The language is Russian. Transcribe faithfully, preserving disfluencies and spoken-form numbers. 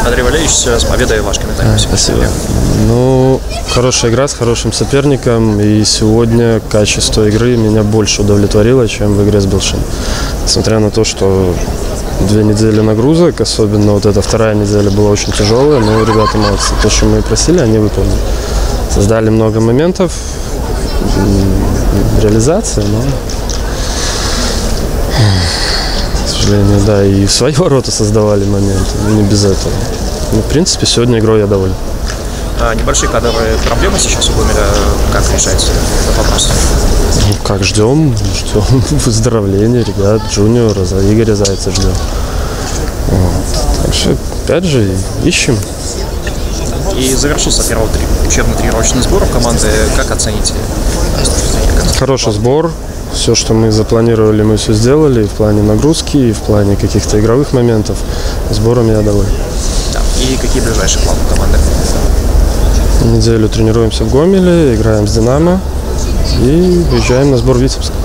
Андрей Валерьевич, с победой ваш комментарий. Спасибо. Ну, хорошая игра с хорошим соперником, и сегодня качество игры меня больше удовлетворило, чем в игре с Белшем. Несмотря на то, что две недели нагрузок, особенно вот эта вторая неделя была очень тяжелая, но ребята молодцы. То, что мы просили, они выполнили. Создали много моментов, реализация, но... К сожалению, да, и в свои ворота создавали моменты, но не без этого. Ну, в принципе, сегодня игрой я доволен. А небольшие кадровые проблемы сейчас у Гомеля, как решается этот вопрос? Ну, как ждем, ждем выздоровления ребят, Джуниора, Игоря Зайца ждем. Вот. Так что, опять же, ищем. И завершился первый учебно-тренировочный сбор команды. Как оцените? Хороший сбор. Все, что мы запланировали, мы все сделали. И в плане нагрузки, и в плане каких-то игровых моментов. Сбором я доволен. Да. И какие ближайшие планы команды? Неделю тренируемся в Гомеле, играем с «Динамо» и уезжаем на сбор в Витебск.